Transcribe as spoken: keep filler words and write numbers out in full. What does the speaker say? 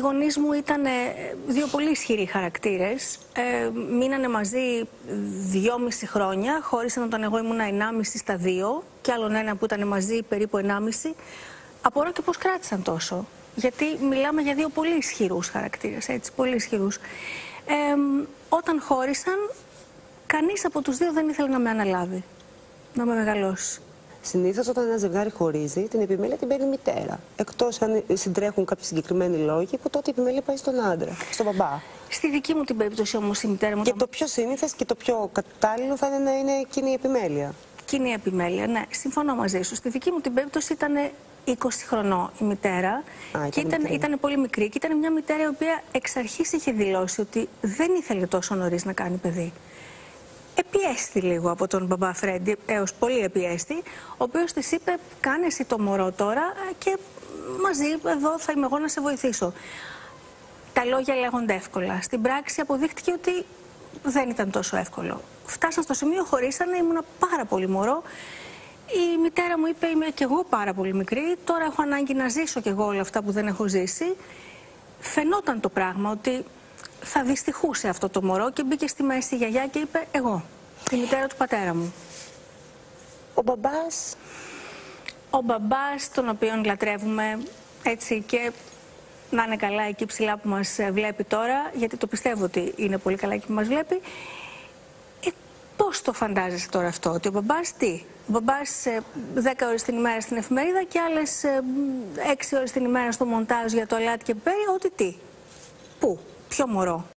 γονείς μου ήταν δύο πολύ ισχυροί χαρακτήρες. Ε, μείνανε μαζί δυόμιση χρόνια, χώρισαν όταν εγώ ήμουν ενάμιση στα δύο και άλλον ένα που ήταν μαζί περίπου ενάμιση. Απορώ και πώς κράτησαν τόσο. Γιατί μιλάμε για δύο πολύ ισχυρούς χαρακτήρες, έτσι, πολύ ισχυρούς. Ε, όταν χώρισαν, κανείς από τους δύο δεν ήθελε να με αναλάβει, να με μεγαλώσει. Συνήθως όταν ένα ζευγάρι χωρίζει, την επιμέλεια την παίρνει η μητέρα. Εκτός αν συντρέχουν κάποιοι συγκεκριμένοι λόγοι, που τότε η επιμέλεια πάει στον άντρα, στον μπαμπά. Στη δική μου την περίπτωση όμως η μητέρα μου... Και το πιο σύνηθες και το πιο κατάλληλο θα είναι να είναι εκείνη η επιμέλεια. Εκείνη η επιμέλεια, ναι. Συμφωνώ μαζί σου. Στη δική μου την περίπτωση ήταν είκοσι χρονών η μητέρα. Α, και ήταν, ήταν πολύ μικρή. Και ήταν μια μητέρα η οποία εξ αρχής είχε δηλώσει ότι δεν ήθελε τόσο νωρίς να κάνει παιδί. Επιέστη λίγο από τον μπαμπά Φρέντι, έως πολύ επιέστη, ο οποίος της είπε: κάνε εσύ το μωρό τώρα και μαζί εδώ θα είμαι εγώ να σε βοηθήσω. Τα λόγια λέγονται εύκολα. Στην πράξη αποδείχτηκε ότι δεν ήταν τόσο εύκολο. Φτάσαν στο σημείο, χωρίσανε, ήμουνα πάρα πολύ μωρό. Η μητέρα μου είπε: είμαι κι εγώ πάρα πολύ μικρή, τώρα έχω ανάγκη να ζήσω κι εγώ όλα αυτά που δεν έχω ζήσει. Φαινόταν το πράγμα ότι θα δυστυχούσε αυτό το μωρό και μπήκε στη μέση η γιαγιά και είπε: εγώ, τη μητέρα του πατέρα μου. Ο μπαμπάς. Ο μπαμπάς, τον οποίον λατρεύουμε, έτσι, και να είναι καλά εκεί ψηλά που μας βλέπει τώρα, γιατί το πιστεύω ότι είναι πολύ καλά εκεί που μας βλέπει. Ε, πώς το φαντάζεσαι τώρα αυτό, ότι ο μπαμπάς τι? Ο μπαμπάς ε, δέκα ώρες την ημέρα στην εφημερίδα και άλλες ε, έξι ώρες την ημέρα στο μοντάζ για το αλάτι και πιπέρι, ότι τι? Πού? Ποιο μωρό?